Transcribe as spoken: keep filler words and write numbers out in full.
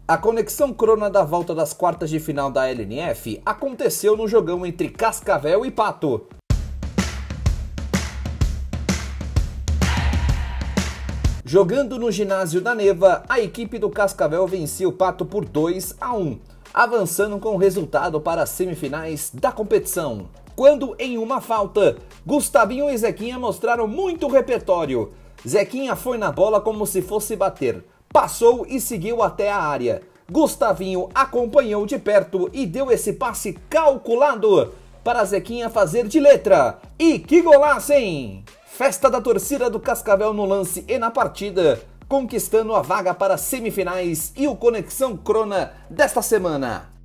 A conexão crona da volta das quartas de final da L N F aconteceu no jogão entre Cascavel e Pato. Jogando no ginásio da Neva, a equipe do Cascavel venceu o Pato por dois a um, avançando com o resultado para as semifinais da competição. Quando, em uma falta, Gustavinho e Zequinha mostraram muito repertório. Zequinha foi na bola como se fosse bater, passou e seguiu até a área. Gustavinho acompanhou de perto e deu esse passe calculado para Zequinha fazer de letra. E que golaço, hein? Festa da torcida do Cascavel no lance e na partida, conquistando a vaga para as semifinais e o Conexão Crona desta semana.